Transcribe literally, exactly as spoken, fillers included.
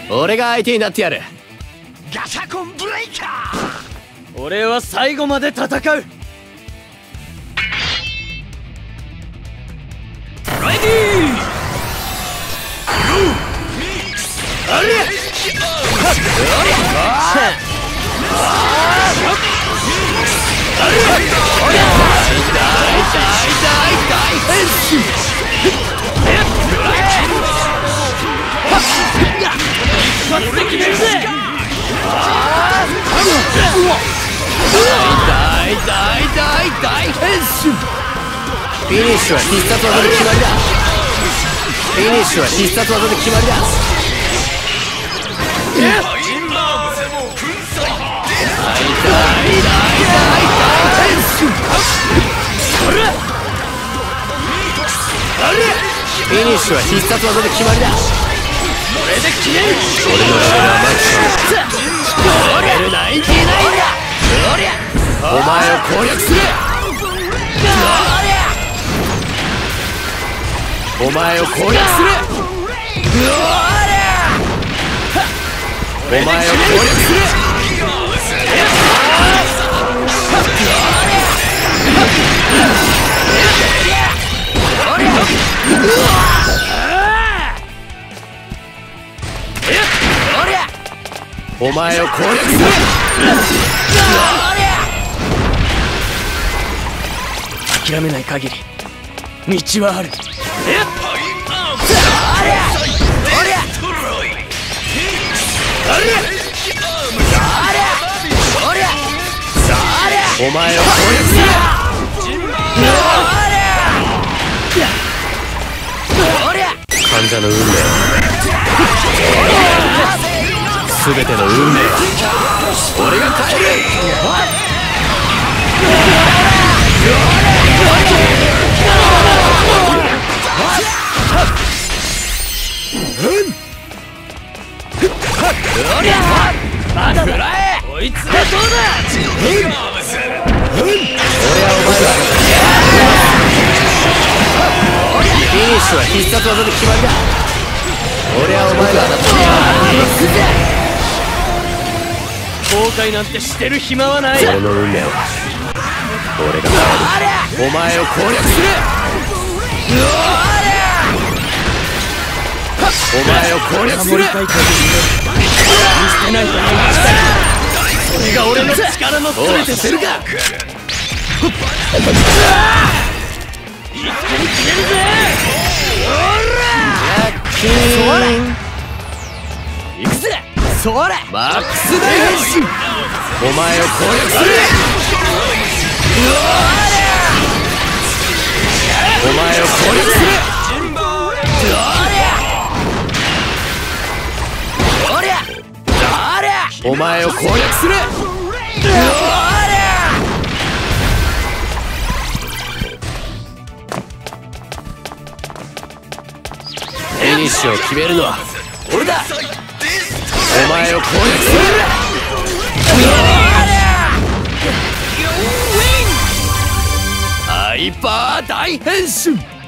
俺が相手になってやる。 ガシャコンブレイカー。 俺は最後まで戦う。レディー。あれフィニッシュは必殺技で決まりだ。フィニッシュは必殺技で決まりだ。フィニッシュは必殺技で決まりだ。 これで決める。 俺のレベルはマックスレベルナインティナインだ。お前を攻略する。お前を攻略する。お前を攻略する。お前を攻略する。 諦めない限り道はある。 お前を攻略する。患者の運命は全ての運命は俺が変える。 まだだ。こいつはどうだ。 俺はお前だ。フィニッシュは必殺技で決まりだ。俺はお前だ。 後悔なんてしてる暇はない。 俺の運命は俺が変える。お前を攻略する。お前を攻略する。 守りたい限り見捨てないという力。それが俺の力の全てするか。一気に決めるぜ。 ラッキー。 行くぜ。それマックス大変身。お前を攻略する。お前を攻略する。お前を攻略する。フィニッシュを決めるのは俺だ。お前を攻略する。ハイパー大変身。